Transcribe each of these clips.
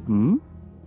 うん。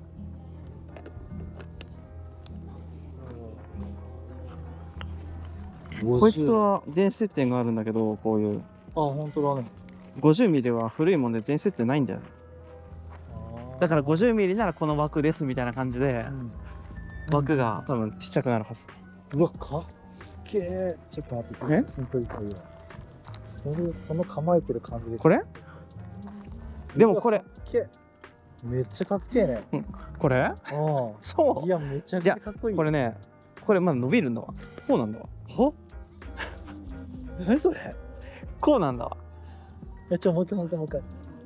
こいつは電子接点があるんだけど、こういう。 あ、本当だね。 50ミリは古いもんで電子接点ないんだよ。だから50ミリならこの枠ですみたいな感じで、枠が多分ちっちゃくなるはず。 うわ、かっけえ。ちょっと待って、それ写真撮りたいわ。その構えてる感じです。 これでもこれめっちゃかっけえね。 これああ、 そう。 いや、めちゃくちゃかっこいい。 これね、これまだ伸びるんだわ。こうなんだわ。 は？何それ？ こうなんだわ。 もう一回。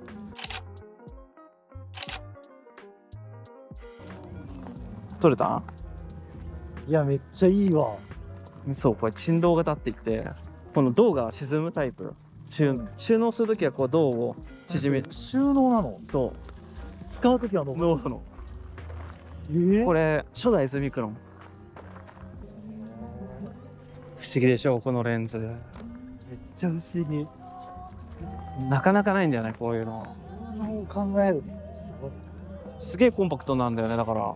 撮れた？ いや、めっちゃいいわ。 そう、これ振動型って言って、この銅が沈むタイプ。収納するときはこう銅を縮める。 収納なの？ そう。 使うときはどう？ ノートの。これ初代ズミクロン。不思議でしょう、このレンズ。めっちゃ不思議。 なかなかないんだよね、こういうの。 考える。すごい。 すげえコンパクトなんだよね、だから。も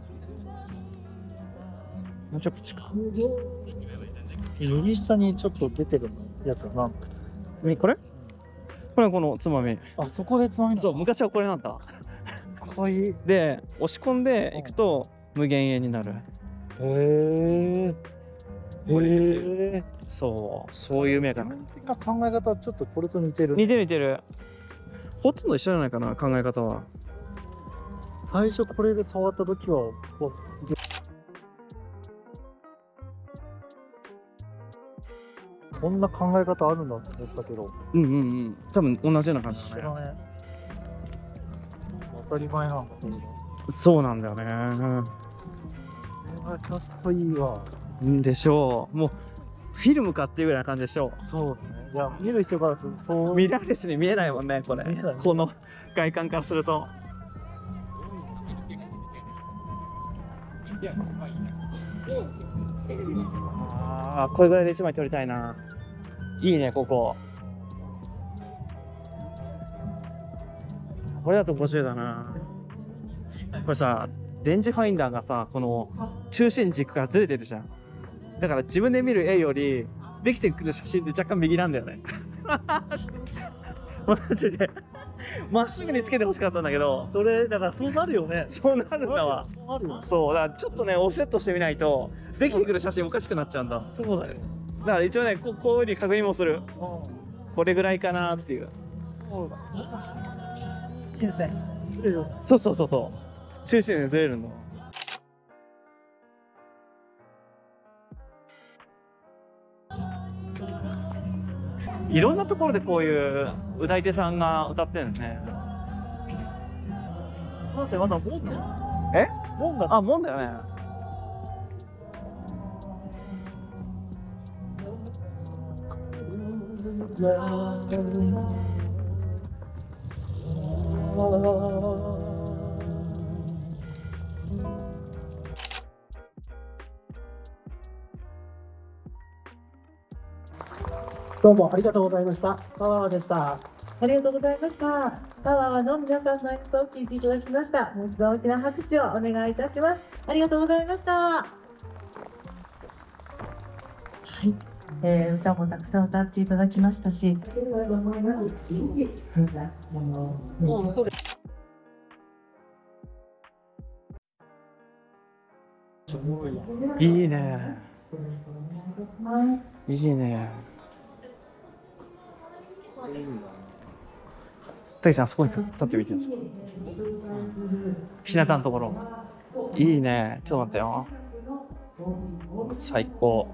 うちょっと近い。 右下にちょっと出てるやつは何？ これ？これはこのつまみ。 あ、そこでつまみ。 そう、昔はこれなんだ。 かわいい。 で、押し込んでいくと無限円になる。 へえ。 そういうメーカーな。 考え方はちょっとこれと似てる。 似てる。ほとんど一緒じゃないかな、考え方は。 最初これで触った時はこんな考え方あるんだって思ったけど。 多分同じような感じだね。 当たり前なんだけど。 そうなんだよね。 ちょっといいわ。 でしょう。もうフィルムかっていうぐらいな感じでしょう。 そうだね。いや、見る人からするとそうミラーレスに見えないもんね、これ。この外観からすると。ああ、これぐらいで1枚撮りたいな。いいね、ここ。これだと50だな。これさ、レンジファインダーがさ、この中心軸からずれてるじゃん。だから自分で見る絵よりできてくる写真って若干右なんだよね。マジでまっすぐにつけてほしかったんだけど、 それだからそうなるよね。 そうなるんだわ。そうだからちょっとねオフセットしてみないとできてくる写真おかしくなっちゃうんだ。 そうだよ。 だから一応ねこういうふうに確認もする。これぐらいかなっていう。 そうだ。 そう中心でずれるの。いろんなところでこういう歌い手さんが歌ってるのね。 だってまだ門だよ。門だ。 あ、門だよね。 どうもありがとうございました。パワーでした。 ありがとうございました。パワーの皆さんの演奏を聴いていただきました。もう一度大きな拍手をお願いいたします。ありがとうございました。はい、歌もたくさん歌っていただきましたし、 いいね。いいね。たけちゃん、あそこに立ってみてください。日向のところ。いいね。ちょっと待ってよ。最高。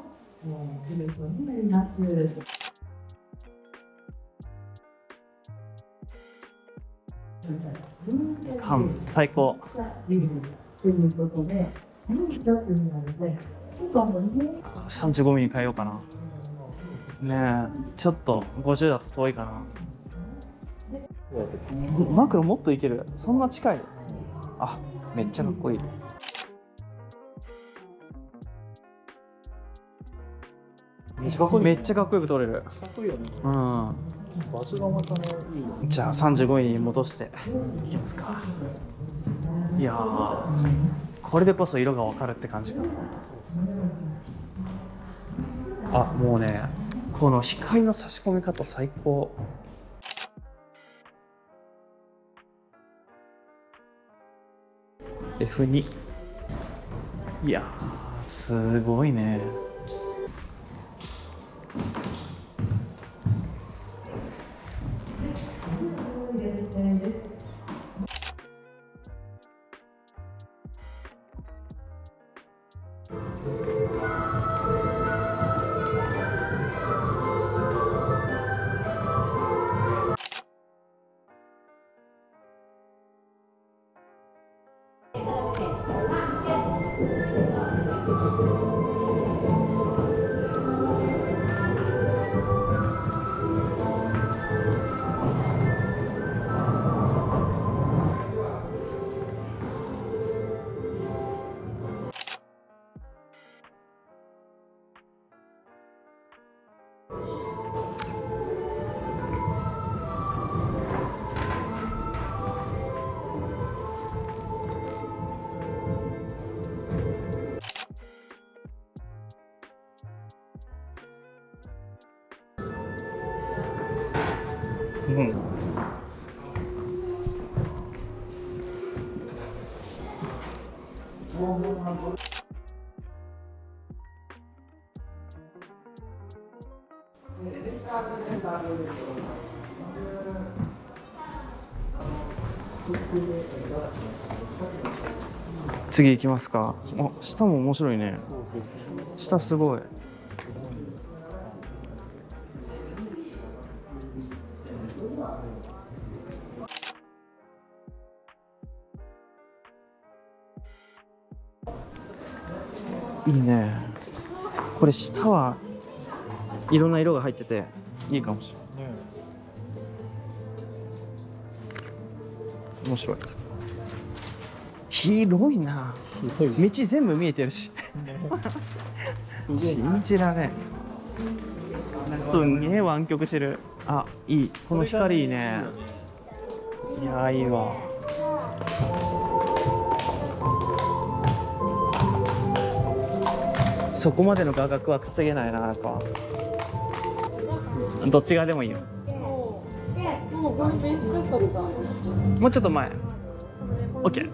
最高。35ミリ変えようかな。ねえ、ちょっと50だと遠いかな。マクロもっといける。そんな近い。あ、めっちゃかっこいい。 めっちゃかっこいい。 めっちゃかっこよく撮れる。 かっこいいよね。 うん。 場所がまたね、いいよ。 じゃあ35位に戻していきますか。いやー、これでこそ色がわかるって感じかな。あ、もうね、この光の差し込み方最高。F2。いやー、すごいね。うん。次行きますか。あ、下も面白いね。下すごい。いいね。これ下はいろんな色が入ってていいかもしれない。面白い。広いな。道全部見えてるし。信じられん。すんげえ湾曲してる。あ、いい。この光いいね。いやー、いいわ。そこまでの画角は稼げないな、なんか。どっち側でもいいよ。もうちょっと前。オッケー。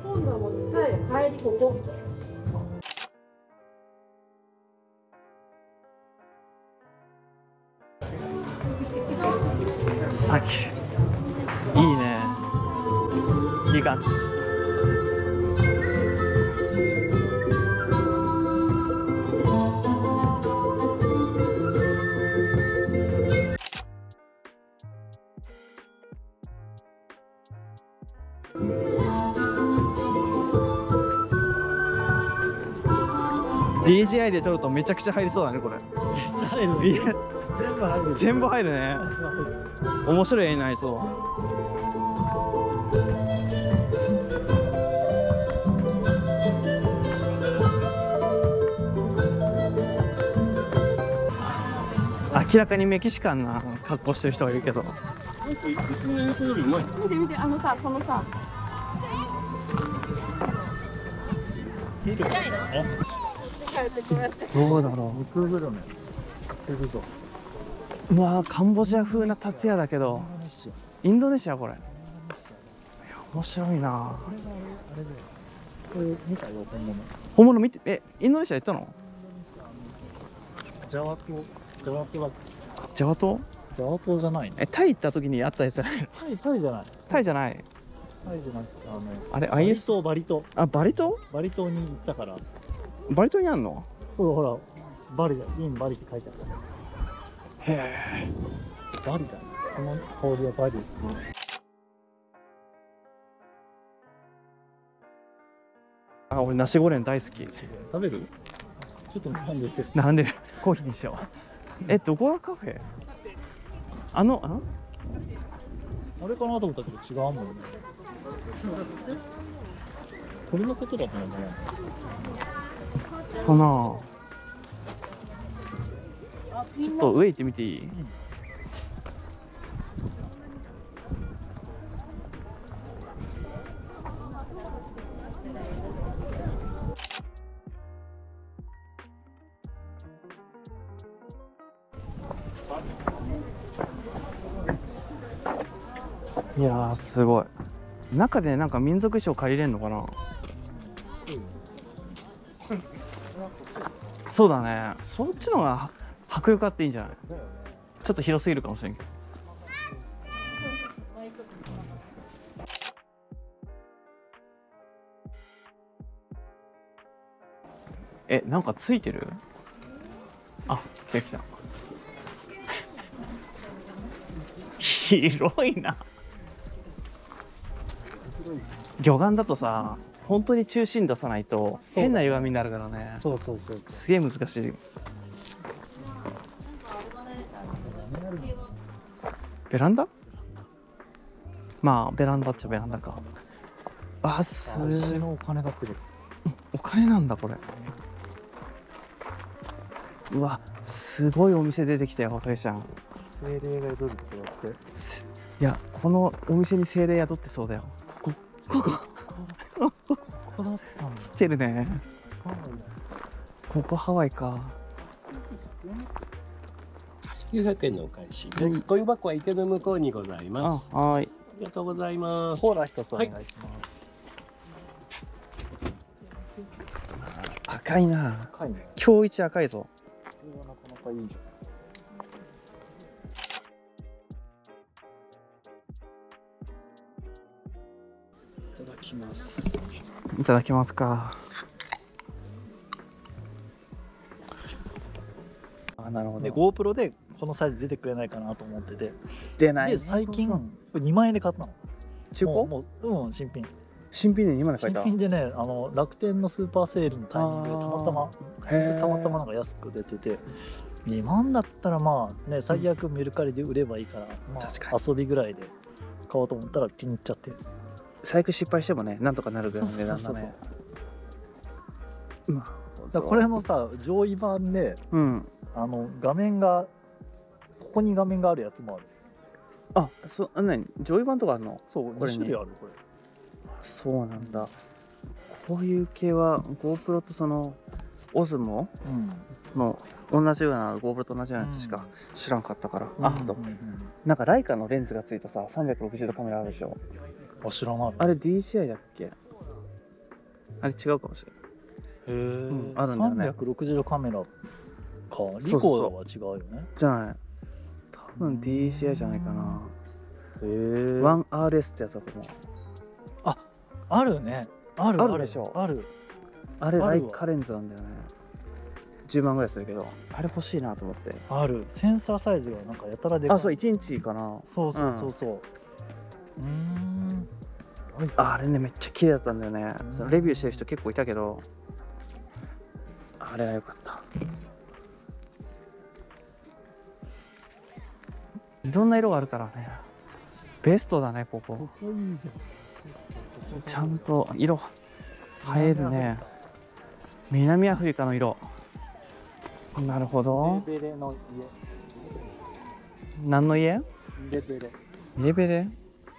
サンキュー。いいね。いい感じ。DJI で撮るとめちゃくちゃ入りそうだね、これ。 めっちゃ入る。 いや、 全部入る。 全部入るね。面白い絵になりそう。明らかにメキシカンな格好してる人がいるけど。 うちの演奏よりうまい。見て見て、このさ。 どうだろ無数グルメ。 う。うわー、カンボジア風な建屋だけど。インドネシアこれ。いや、面白いな。 あれで。これ見たよ、本物。 本物見て、インドネシア行ったの？ ジャワ島だ。 ジャワ島？ ジャワ島じゃないの？ タイ行った時にあったやつじゃないの？ タイじゃない。 タイじゃない。 タイじゃなくて、 あれ、 バリ IS？ 島、バリ島。 あ、バリ島？ バリ島に行ったから。 バリ島にあんの？ そう、ほら、バリだ。インバリって書いてあった。 へえ。 バリだ。この氷はバリ。 あ、俺ナシゴレン大好き。 食べる？ちょっとなんでて。 なんでコーヒーにしよう。どこがカフェ？あれかなと思ったけど違うもんね。これのことだと思うね。 かな。 ちょっと上行ってみていい？いやーすごい。中でなんか民族衣装借りれんのかな。そうだね。そっちの方が迫力あっていいんじゃない？ちょっと広すぎるかもしれんけど。なんかついてる？あ、来た来た。広いな。魚眼だとさ、本当に中心出さないと変な歪みになるからね。 そうそうそう。 すげえ難しい。ベランダ？まあベランダっちゃベランダか。あ、 牛のお金がってる。 お金なんだこれ。うわ、すごいお店出てきたよ、たけちゃん。 精霊が宿るところって。 いや、このお店に精霊宿ってそうだよ。こここだったんだ。 来てるね。ここハワイか。 900円のお返しです。ゴミ箱は池の向こうにございます。 はい。 ありがとうございます。 コーラ一つお願いします。 赤いな。 赤いね。 今日一赤いぞ。 これはなかなかいいじゃん。いただきます。 いただきますか。あ、なるほど。 で GoPro でこのサイズ出てくれないかなと思ってて、 出ない。 で最近これ2万円で買ったの。 中古？ もう新品。 新品で2万で買えた。 新品でね、楽天のスーパーセールのタイミングでたまたまなんか安く出てて、2万だったらまあね、最悪メルカリで売ればいいから、まあ、遊びぐらいで買おうと思ったら気に入っちゃって。 最悪失敗してもね、なんとかなるぐらいの値段だね。 だからこれのさ、上位版で、画面がここに画面があるやつもある。 あ、何上位版とかあるの？ そう、2種類あるこれ。 そうなんだ。こういう系は GoPro とその Osmo の同じような GoPro と同じようなやつしか知らんかったから。あとなんかライカのレンズがついたさ、360度カメラあるでしょ。 あ、知らない。 あれ DJI だっけ？あれ違うかもしれない。 へえ、 あるんだよね。 360度カメラか。リコーダーは違うよね。 じゃない。多分 DJI じゃないかな。 へえ。 1RS ってやつだと思う。 あるね。あるでしょ。 ある。 あれライカレンズなんだよね。10万ぐらいするけど、あれ欲しいなと思って。 ある。センサーサイズがなんかやたらでかい。 あ、そう1インチかな。 そうそうそうそう。 あれね、めっちゃ綺麗だったんだよね。そのレビューしてる人結構いたけど、あれが良かった。いろんな色があるからね。ベストだね、ここ。ちゃんと色映えるね。南アフリカの色。なるほど。 レベレの家。 何の家？ レベレ。 レベレ？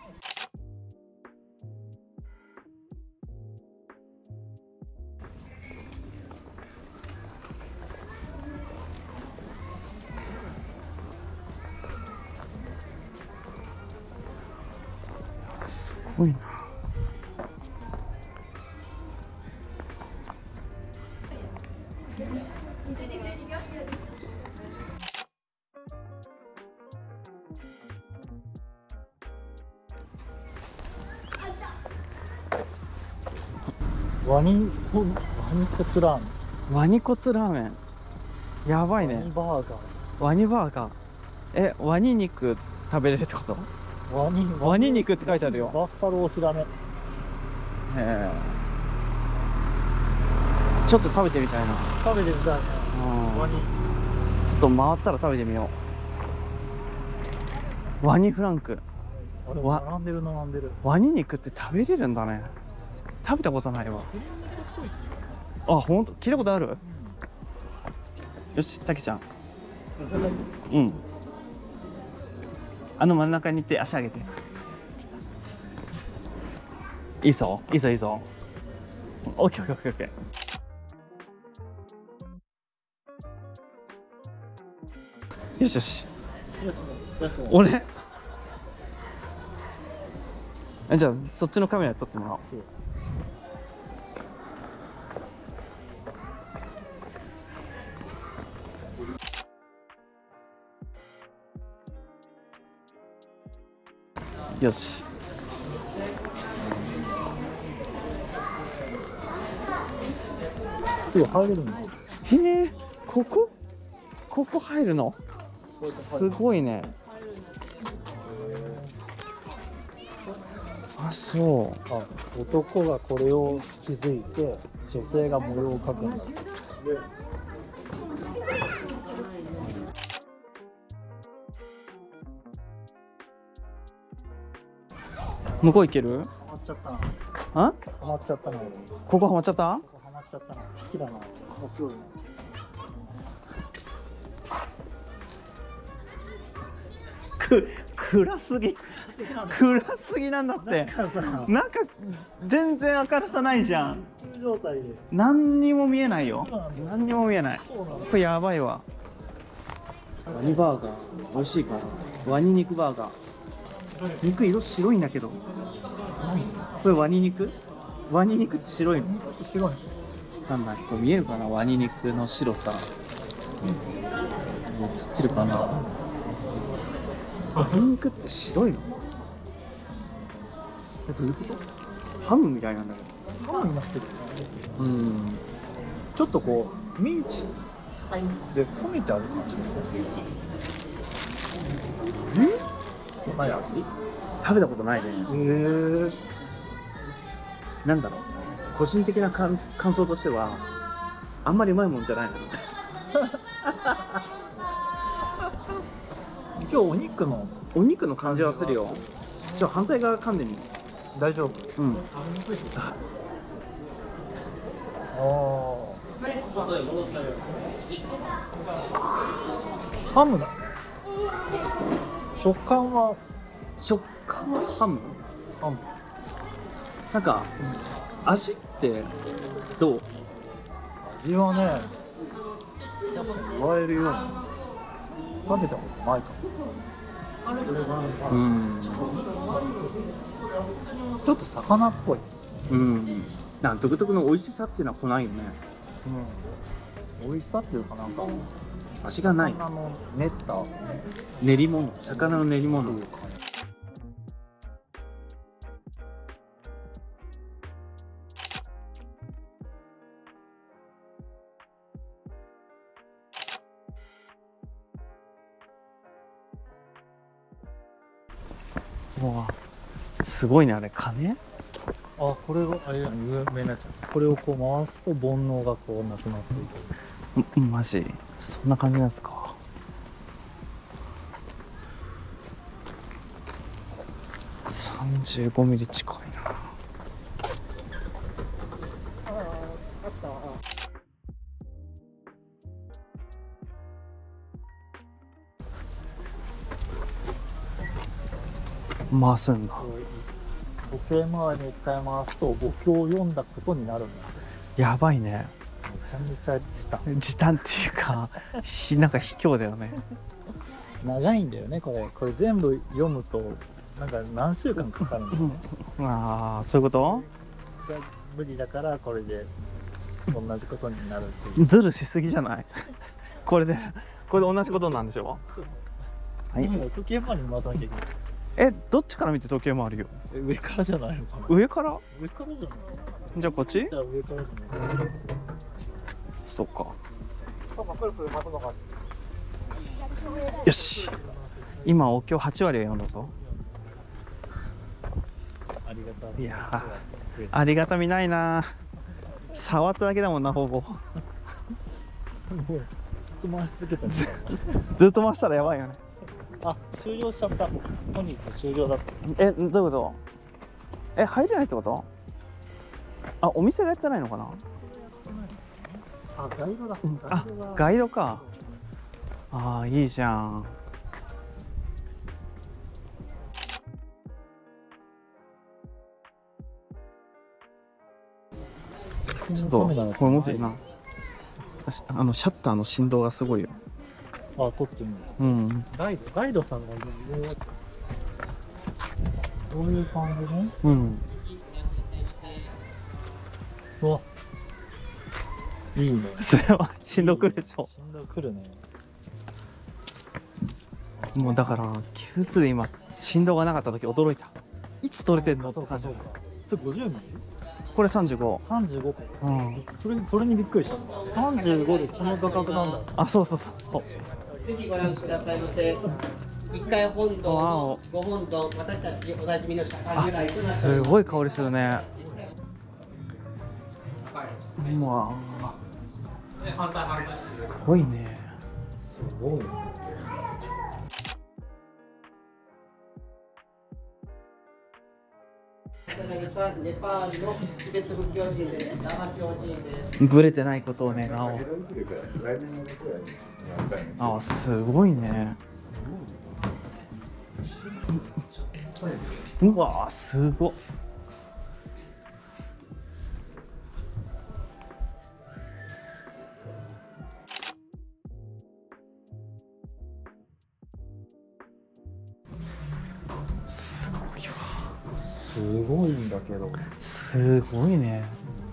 すごいな。 ワニ骨ラーメン。 ワニ骨ラーメン。やばいね。 ワニバーガー。 ワニバーガー。ワニ肉食べれるってこと？ワニ肉って書いてあるよ。 バッファロー知らね。 へえ。ちょっと食べてみたいな。 食べてみたいね。ワニ。 ちょっと回ったら食べてみよう。ワニフランク。 並んでる並んでる。 ワニ肉って食べれるんだね。食べたことないわ。あ、ほんと聞いたことある？よし、たけちゃん。 うん。あの真ん中に行って足上げて。いいぞ、いいぞ、いいぞ。オッケーオッケーオッケー。よしよし。俺。じゃあそっちのカメラ撮ってもらおう。よし。 すぐ入れるの？ へえ、ここ入るの？すごいね。あ、そう。 あ、男がこれを気づいて女性が模様を描くんだ。 向こう行ける？ ハマっちゃったな。 あ？ ハマっちゃったな。 ここハマっちゃった？ ここハマっちゃったな。好きだな。面白いな。 暗すぎなんだって。なんか全然明るさないじゃん。 状態で何にも見えないよ。何にも見えない。これやばいわ。ワニバーガー美味しいかな。ワニ肉バーガー。肉色白いんだけど。これワニ肉？ワニ肉って白いの？ 白い。 わかんない。これ見えるかな、ワニ肉の白さ。映ってるかな。ワニ肉って白いの？どういうこと？ハムみたいなんだけど。 ハムになってる。 うん。 ちょっとこうミンチで込めてある感じ。同じ味？ 食べたことないね。なんだろう。個人的な感想としてはあんまりうまいもんじゃないの。 今日お肉の感じはするよ。反対側噛んでみる。 大丈夫？ うん。 ハムだ。食感はハム。なんか、味ってどう？ 味はね、確かに言われるように食べたことないかも。ちょっと魚っぽい。 なんか独特の美味しさっていうのは来ないよね。 美味しさっていうかなんか味がない。 魚の練った練り物、魚の練り物。わあ、すごいね、あれ鐘？ あ、これがあれやん、有名なやつ。これをこう回すと煩悩がこうなくなっていく。 マジ？そんな感じなんですか。35ミリ近いな。回すんだ。 時計回りに一回回すとお経を読んだことになるんだ。 やばいね。 めちゃめちゃ時短っていうかなんか卑怯だよね。 長いんだよね、これ全部読むとなんか何週間かかるんだよね。 ああ、そういうこと？ 無理だからこれで同じことになるっていう。 ズルしすぎじゃない？これで同じことなんでしょ？ はい。時計回りに回さなきゃいけない。 どっちから見て時計回るよ？ 上からじゃないのかな。 上から？ 上からじゃない。 じゃあこっち？ じゃあ上からじゃない。 そっか。 くるくる回すのか。 よし。今お経8割を読んだぞ。 ありがたい。 いやー、ありがたみないな。触っただけだもんな、ほぼ。 もうずっと回し続けた。 ずっと回したらやばいよね。 あ、終了しちゃった。本日終了だった。 どういうこと？入れないってこと？あ、お店がやってないのかな？ あ、ガイドだ。 ガイドか。 ああ、いいじゃん。ちょっとこれ持っていいな。シャッターの振動がすごいよ。 あ、撮ってみる。 うん。 ガイドさんがいる。どういう感じね。 うん。 うわ。いいね。 それは振動くるでしょ。 振動くるね。 もうだから Q2 で今振動がなかった時驚いた。いつ撮れてんのって感じ。 それ50ミリ？ これ35。 35か。 うん。 それにびっくりした。35でこの価格なんだ。 あ、そうそうそうそう。 ぜひご覧くださいませ。1階本堂の5本堂、私たちおなじみの釈迦如来となっております。 すごい香りするね。うわすごいね。 すごいね。 ネパールのチベット仏教人です。ラマ教人です。 ブレてないことを願おう。あ、すごいね。うわすごっ。すごいわ。 すごいんだけど。 すごいね。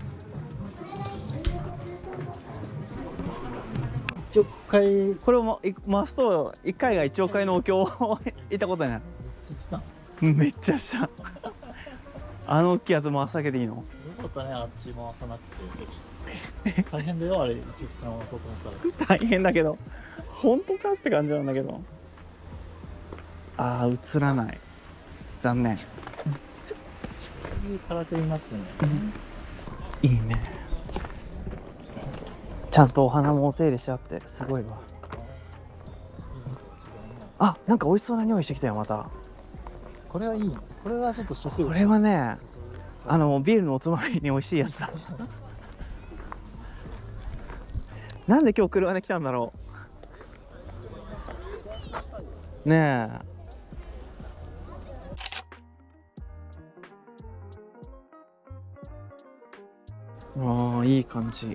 1億回これを回すと1回が1億回のお経を行ったことになる。めっちゃした。あの大きいやつ回すだけでいいの？ よかったね、あっち回さなくて。大変だよ、あれ、1億回回そうと思ったら。 大変だけど、本当かって感じなんだけど。ああ、映らない。残念。 そういうからくりになってるね。 いいね。ちゃんとお花もお手入れしちゃってすごいわ。あ、なんか美味しそうな匂いしてきたよまた。 これはいいね。これはちょっと食欲。 これはね、ビールのおつまみに美味しいやつだ。なんで今日車で来たんだろう。ねえ。ああ、いい感じ。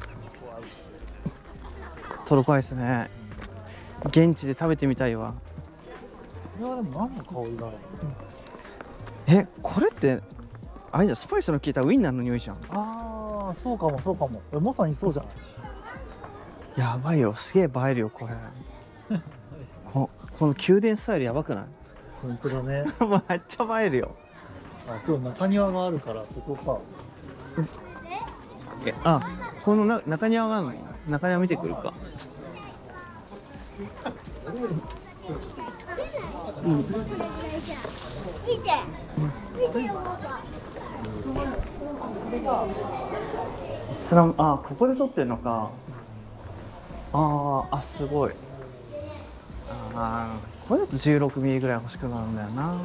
トルコアイスね。現地で食べてみたいわ。 これはでも何の香りだろう。 これってあれじゃん、スパイスの効いたウインナーの匂いじゃん。 ああ、そうかもそうかも。まさにそうじゃん。 やばいよ、すげえ映えるよこれ。この宮殿スタイルやばくない？ 本当だね。 めっちゃ映えるよ。 あ、そう、中庭があるからそこか。 この中庭があるの？中庭見てくるか。イスラム、ここで撮ってんのか。すごい。これだと16ミリぐらい欲しくなるんだよな。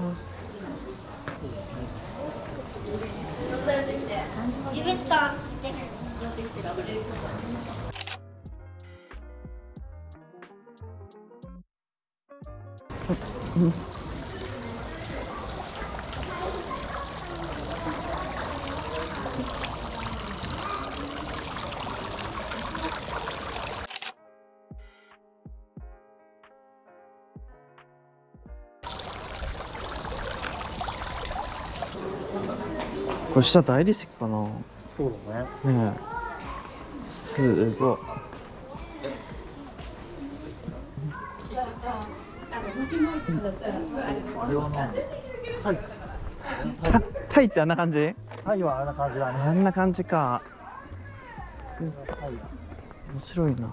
これ下大理石かな。 そうだね。 ねえ、すごい。 あれは何？はい。 タイってあんな感じ？ タイはあんな感じだね。 あんな感じか。 タイ。 面白いな。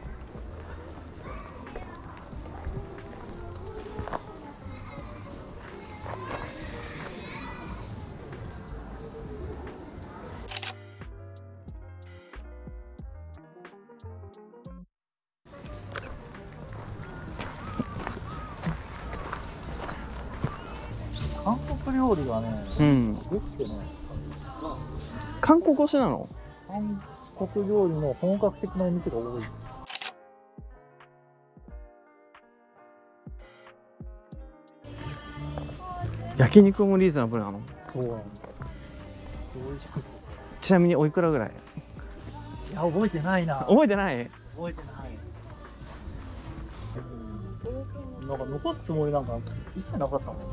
韓国料理がね、すごくてね。 韓国推しなの？ 韓国料理の本格的な店が多い。 焼肉もリーズナブルなの？ そうなんだ。美味しくて。 ちなみにおいくらぐらい？ いや、覚えてないな。 覚えてない？ 覚えてない。なんか残すつもりなんか一切なかったもんね。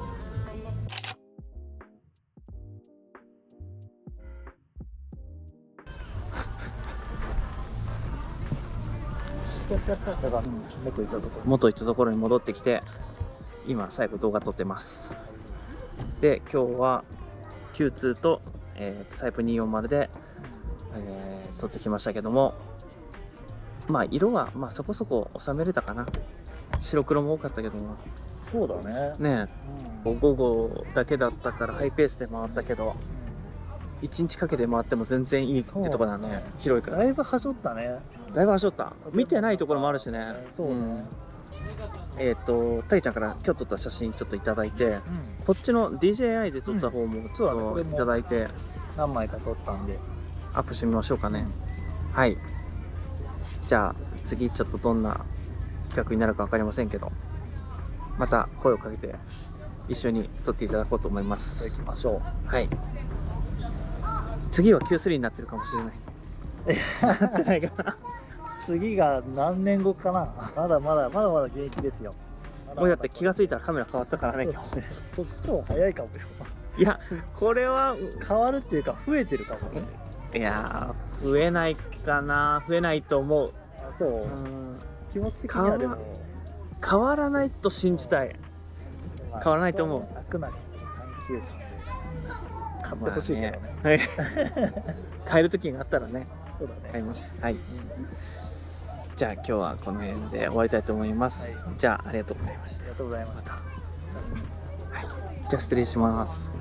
だから元行ったところに戻ってきて、今最後動画撮ってます。で、今日は Q2 と、タイプ240で、撮ってきましたけども、まあ色はまあそこそこ収めれたかな。白黒も多かったけども。 そうだね。 ねえ、午後だけだったからハイペースで回ったけど、1日かけて回っても全然いいってとこだね。広いから。 だいぶはしょったね。 だいぶはしょった。見てないところもあるしね。 そうね。 たいちゃんから今日撮った写真ちょっといただいて、こっちの DJI で撮った方もちょっといただいて、 何枚か撮ったんでアップしてみましょうかね。はい。じゃあ次ちょっとどんな企画になるか分かりませんけど、また声をかけて一緒に撮っていただこうと思います。 行きましょう。はい。次は Q3 になってるかもしれない。なってないかな。 次が何年後かな。まだまだ現役ですよ。 もうだって気がついたらカメラ変わったからね。 そっちの方が早いかもよ。 いや、これは変わるっていうか増えてるかもね。 いやー、増えないかな。増えないと思う。 あ、そう。気持ち的にはでも変わらないと信じたい。変わらないと思う。 あくなき探求心で買ってほしいけどね。 はい。買える時があったらね。 そうだね。 買います。はい。じゃあ今日はこの辺で終わりたいと思います。じゃあありがとうございました。 ありがとうございました。 はい。じゃあ失礼します。